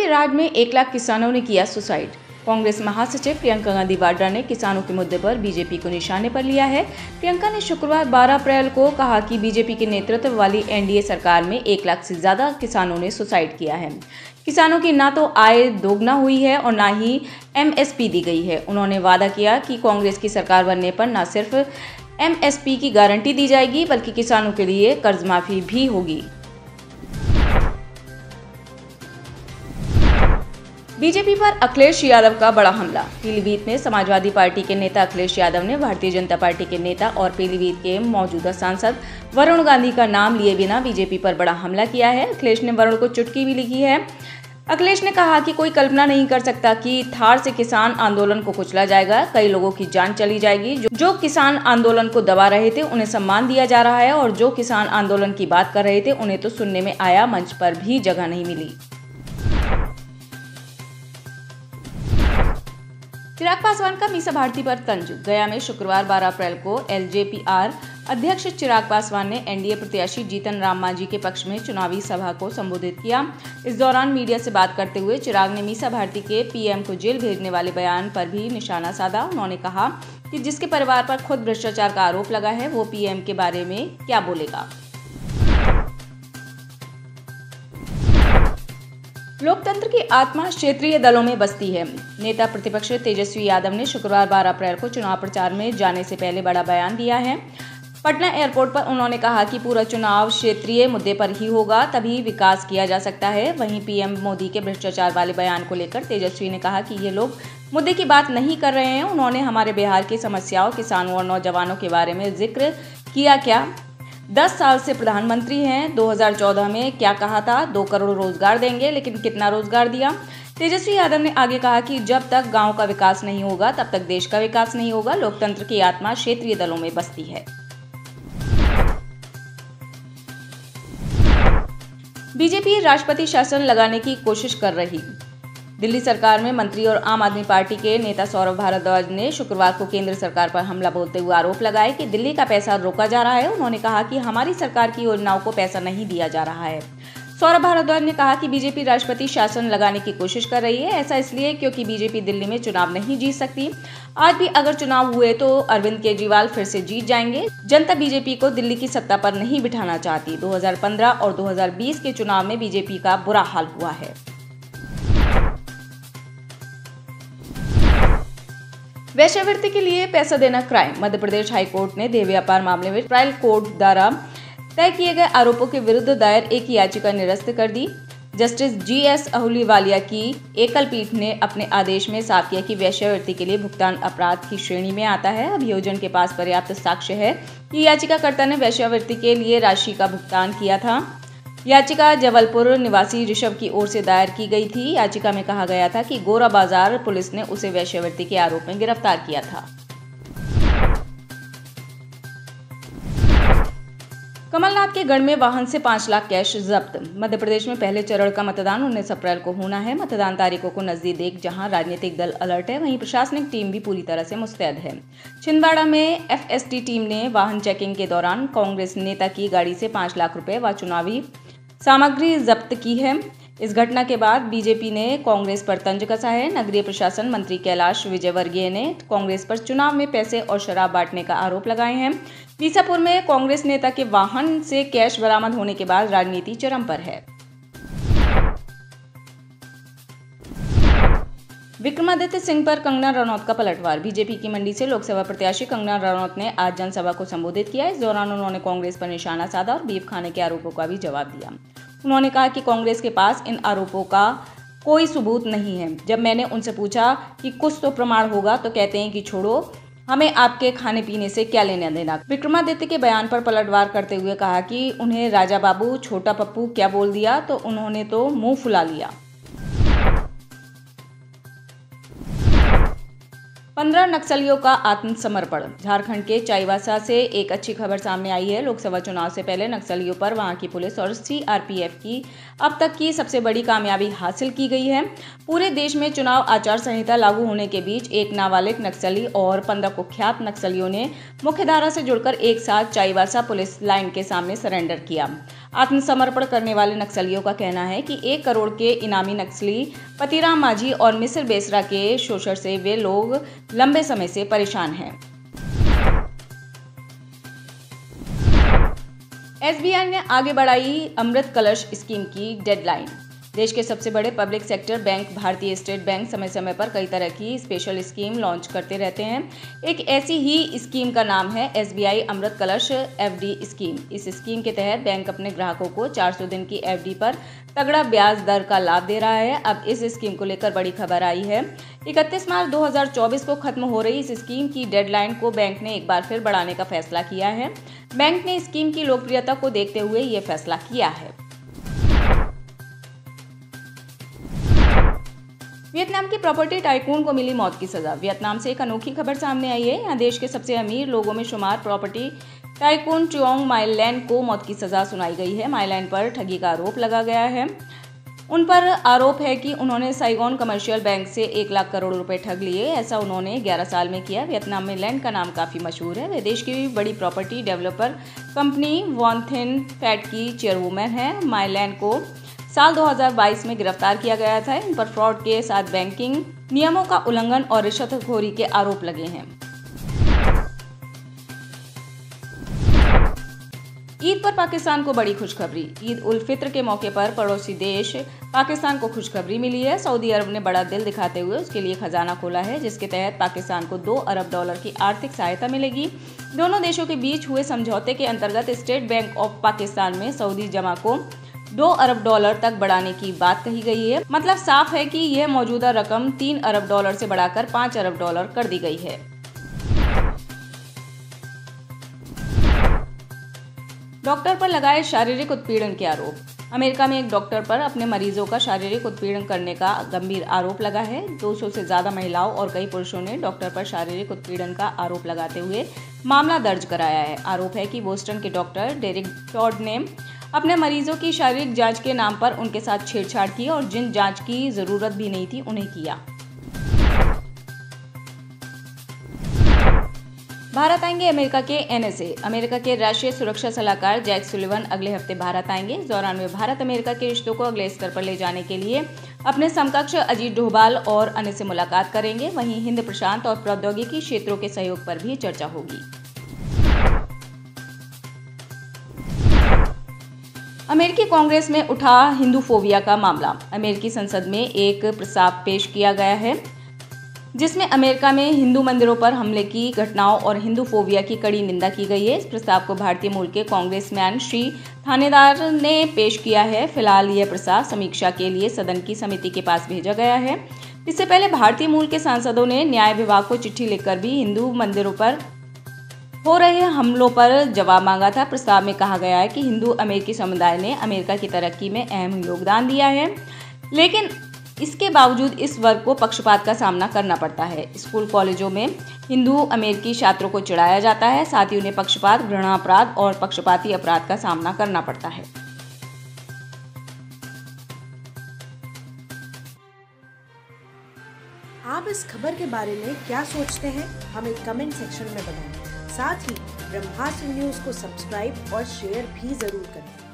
राज्य में 1 लाख किसानों ने किया सुसाइड। कांग्रेस महासचिव प्रियंका गांधी वाड्रा ने किसानों के मुद्दे पर बीजेपी को निशाने पर लिया है। प्रियंका ने शुक्रवार 12 अप्रैल को कहा कि बीजेपी के नेतृत्व वाली एनडीए सरकार में 1 लाख से ज्यादा किसानों ने सुसाइड किया है। किसानों की ना तो आय दोगुना हुई है और ना ही एमएसपी दी गई है। उन्होंने वादा किया कि कांग्रेस की सरकार बनने पर न सिर्फ एमएसपी की गारंटी दी जाएगी बल्कि किसानों के लिए कर्ज माफी भी होगी। बीजेपी पर अखिलेश यादव का बड़ा हमला। पीलीभीत में समाजवादी पार्टी के नेता अखिलेश यादव ने भारतीय जनता पार्टी के नेता और पीलीभीत के मौजूदा सांसद वरुण गांधी का नाम लिए बिना बीजेपी पर बड़ा हमला किया है। अखिलेश ने वरुण को चुटकी भी लिखी है। अखिलेश ने कहा कि कोई कल्पना नहीं कर सकता कि थार से किसान आंदोलन को कुचला जाएगा। कई लोगों की जान चली जाएगी। जो किसान आंदोलन को दबा रहे थे उन्हें सम्मान दिया जा रहा है और जो किसान आंदोलन की बात कर रहे थे उन्हें तो सुनने में आया मंच पर भी जगह नहीं मिली। चिराग पासवान का मीसा भारती पर तंज। गया में शुक्रवार 12 अप्रैल को एलजेपीआर अध्यक्ष चिराग पासवान ने एनडीए प्रत्याशी जीतन राम मांझी के पक्ष में चुनावी सभा को संबोधित किया। इस दौरान मीडिया से बात करते हुए चिराग ने मीसा भारती के पीएम को जेल भेजने वाले बयान पर भी निशाना साधा। उन्होंने कहा कि जिसके परिवार पर खुद भ्रष्टाचार का आरोप लगा है वो पीएम के बारे में क्या बोलेगा। लोकतंत्र की आत्मा क्षेत्रीय दलों में बसती है। नेता प्रतिपक्ष तेजस्वी यादव ने शुक्रवार 12 अप्रैल को चुनाव प्रचार में जाने से पहले बड़ा बयान दिया है। पटना एयरपोर्ट पर उन्होंने कहा कि पूरा चुनाव क्षेत्रीय मुद्दे पर ही होगा, तभी विकास किया जा सकता है। वहीं पीएम मोदी के भ्रष्टाचार वाले बयान को लेकर तेजस्वी ने कहा कि ये लोग मुद्दे की बात नहीं कर रहे हैं। उन्होंने हमारे बिहार की समस्याओं, किसानों और नौजवानों के बारे में जिक्र किया। क्या 10 साल से प्रधानमंत्री हैं। 2014 में क्या कहा था, 2 करोड़ रोजगार देंगे, लेकिन कितना रोजगार दिया। तेजस्वी यादव ने आगे कहा कि जब तक गांव का विकास नहीं होगा तब तक देश का विकास नहीं होगा। लोकतंत्र की आत्मा क्षेत्रीय दलों में बसती है। बीजेपी राष्ट्रपति शासन लगाने की कोशिश कर रही। दिल्ली सरकार में मंत्री और आम आदमी पार्टी के नेता सौरभ भारद्वाज ने शुक्रवार को केंद्र सरकार पर हमला बोलते हुए आरोप लगाए कि दिल्ली का पैसा रोका जा रहा है। उन्होंने कहा कि हमारी सरकार की योजनाओं को पैसा नहीं दिया जा रहा है। सौरभ भारद्वाज ने कहा कि बीजेपी राष्ट्रपति शासन लगाने की कोशिश कर रही है। ऐसा इसलिए क्योंकि बीजेपी दिल्ली में चुनाव नहीं जीत सकती। आज भी अगर चुनाव हुए तो अरविंद केजरीवाल फिर से जीत जाएंगे। जनता बीजेपी को दिल्ली की सत्ता पर नहीं बिठाना चाहती। 2015 और 2020 के चुनाव में बीजेपी का बुरा हाल हुआ है। वेश्यावृत्ति के लिए पैसा देना क्राइम। मध्य प्रदेश हाईकोर्ट ने देह व्यापार मामले में ट्रायल कोर्ट द्वारा तय किए गए आरोपों के विरुद्ध दायर एक याचिका निरस्त कर दी। जस्टिस जीएस अहलूवालिया की एकल पीठ ने अपने आदेश में साफ किया कि वेश्यावृत्ति के लिए भुगतान अपराध की श्रेणी में आता है। अभियोजन के पास पर्याप्त साक्ष्य है कि याचिकाकर्ता ने वेश्यावृत्ति के लिए राशि का भुगतान किया था। याचिका जबलपुर निवासी ऋषभ की ओर से दायर की गई थी। याचिका में कहा गया था कि गोरा बाजार पुलिस ने उसे वेश्यावृत्ति के आरोप में गिरफ्तार किया था। कमलनाथ के गढ़ में वाहन से 5 लाख कैश जब्त। मध्य प्रदेश में पहले चरण का मतदान 19 अप्रैल को होना है। मतदान तारीखों को नजदीक देख जहां राजनीतिक दल अलर्ट है, वहीं प्रशासनिक टीम भी पूरी तरह से मुस्तैद है। छिंदवाड़ा में एफएसटी टीम ने वाहन चेकिंग के दौरान कांग्रेस नेता की गाड़ी से 5 लाख रुपए व चुनावी सामग्री जब्त की है। इस घटना के बाद बीजेपी ने कांग्रेस पर तंज कसा है। नगरीय प्रशासन मंत्री कैलाश विजयवर्गीय ने कांग्रेस पर चुनाव में पैसे और शराब बांटने का आरोप लगाए हैं। बीसापुर में कांग्रेस नेता के वाहन से कैश बरामद होने के बाद राजनीति चरम पर है। विक्रमादित्य सिंह पर कंगना रनौत का पलटवार। बीजेपी की मंडी से लोकसभा प्रत्याशी कंगना रनौत ने आज जनसभा को संबोधित किया। इस दौरान उन्होंने कांग्रेस पर निशाना साधा और बीफ खाने के आरोपों का भी जवाब दिया। उन्होंने कहा कि कांग्रेस के पास इन आरोपों का कोई सबूत नहीं है। जब मैंने उनसे पूछा कि कुछ तो प्रमाण होगा तो कहते हैं कि छोड़ो, हमें आपके खाने पीने से क्या लेना देना। विक्रमादित्य के बयान पर पलटवार करते हुए कहा कि उन्हें राजा बाबू, छोटा पप्पू क्या बोल दिया तो उन्होंने तो मुंह फुला लिया। 15 नक्सलियों का आत्मसमर्पण। झारखंड के चाईबासा से एक अच्छी खबर सामने आई है। लोकसभा चुनाव से पहले नक्सलियों पर वहां की पुलिस और सीआरपीएफ की अब तक की सबसे बड़ी कामयाबी हासिल की गई है। पूरे देश में चुनाव आचार संहिता लागू होने के बीच एक नाबालिग नक्सली और 15 कुख्यात नक्सलियों ने मुख्यधारा से जुड़कर एक साथ चाईबासा पुलिस लाइन के सामने सरेंडर किया। आत्मसमर्पण करने वाले नक्सलियों का कहना है कि 1 करोड़ के इनामी नक्सली पतिराम माझी और मिसिर बेसरा के शोषण से वे लोग लंबे समय से परेशान हैं। एसबीआई ने आगे बढ़ाई अमृत कलश स्कीम की डेडलाइन। देश के सबसे बड़े public sector bank Bharatiya state bank समय समय पर कई तरह की स्पेशल स्कीम लॉन्च करते रहते हैं। एक ऐसी ही स्कीम का नाम है एसबीआई अमृत कलश एफडी स्कीम। इस स्कीम के तहत बैंक अपने ग्राहकों को 400 दिन की एफडी पर तगड़ा ब्याज दर का लाभ दे रहा है। अब इस स्कीम को लेकर बड़ी खबर आई है। 31 मार्च 2024 को खत्म हो रही इस स्कीम की डेडलाइन को बैंक ने एक बार फिर बढ़ाने का फैसला किया है। बैंक ने स्कीम की लोकप्रियता को देखते हुए ये फैसला किया है। वियतनाम की प्रॉपर्टी टाइकून को मिली मौत की सजा। वियतनाम से एक अनोखी खबर सामने आई है। यहाँ देश के सबसे अमीर लोगों में शुमार property tycoon Truong My Lan को मौत की सजा सुनाई गई है। माई लैंड पर ठगी का आरोप लगा गया है। उन पर आरोप है कि उन्होंने साइगोन कमर्शियल बैंक से 1 लाख करोड़ रुपए ठग लिए। ऐसा उन्होंने 11 साल में किया। वियतनाम में लैंड का नाम काफ़ी मशहूर है। वे देश की बड़ी property developer company Van Thinh Phat की चेयरवुमैन है। माई लैंड को साल 2022 में गिरफ्तार किया गया था। इन पर फ्रॉड के साथ बैंकिंग नियमों का उल्लंघन और रिश्वतखोरी के आरोप लगे हैं। ईद पर पाकिस्तान को बड़ी खुशखबरी। ईद उल फित्र के मौके पर पड़ोसी देश पाकिस्तान को खुशखबरी मिली है। सऊदी अरब ने बड़ा दिल दिखाते हुए उसके लिए खजाना खोला है, जिसके तहत पाकिस्तान को $2 अरब की आर्थिक सहायता मिलेगी। दोनों देशों के बीच हुए समझौते के अंतर्गत स्टेट बैंक ऑफ पाकिस्तान में सऊदी जमा को $2 अरब तक बढ़ाने की बात कही गई है। मतलब साफ है कि यह मौजूदा रकम $3 अरब से बढ़ाकर $5 अरब कर दी गई है। डॉक्टर पर लगाए शारीरिक उत्पीड़न के आरोप। अमेरिका में एक डॉक्टर पर अपने मरीजों का शारीरिक उत्पीड़न करने का गंभीर आरोप लगा है। 200 से ज्यादा महिलाओं और कई पुरुषों ने डॉक्टर पर शारीरिक उत्पीड़न का आरोप लगाते हुए मामला दर्ज कराया है। आरोप है कि बोस्टन के डॉक्टर डेरिक टॉड ने अपने मरीजों की शारीरिक जांच के नाम पर उनके साथ छेड़छाड़ की और जिन जांच की जरूरत भी नहीं थी उन्हें किया। भारत आएंगे अमेरिका के एनएसए। अमेरिका के राष्ट्रीय सुरक्षा सलाहकार जैक सुलिवन अगले हफ्ते भारत आएंगे। इस दौरान वे भारत अमेरिका के रिश्तों को अगले स्तर पर ले जाने के लिए अपने समकक्ष अजीत डोभाल और अन्य से मुलाकात करेंगे। वहीं हिंद प्रशांत और प्रौद्योगिकी क्षेत्रों के सहयोग पर भी चर्चा होगी। अमेरिकी कांग्रेस में उठा हिंदू फोबिया का मामला। अमेरिकी संसद में एक प्रस्ताव पेश किया गया है, जिसमें अमेरिका में हिंदू मंदिरों पर हमले की घटनाओं और हिंदू फोबिया की कड़ी निंदा की गई है। इस प्रस्ताव को भारतीय मूल के कांग्रेसमैन श्री थानेदार ने पेश किया है। फिलहाल यह प्रस्ताव समीक्षा के लिए सदन की समिति के पास भेजा गया है। इससे पहले भारतीय मूल के सांसदों ने न्याय विभाग को चिट्ठी लिखकर भी हिंदू मंदिरों पर हो रहे हमलों पर जवाब मांगा था। प्रस्ताव में कहा गया है कि हिंदू अमेरिकी समुदाय ने अमेरिका की तरक्की में अहम योगदान दिया है, लेकिन इसके बावजूद इस वर्ग को पक्षपात का सामना करना पड़ता है। स्कूल कॉलेजों में हिंदू अमेरिकी छात्रों को चिढ़ाया जाता है, साथ ही उन्हें पक्षपात, घृणा अपराध और पक्षपाती अपराध का सामना करना पड़ता है। आप इस खबर के बारे में क्या सोचते हैं, हमें कमेंट सेक्शन में बताएं। साथ ही ब्रह्मास्त्र न्यूज को सब्सक्राइब और शेयर भी जरूर करें।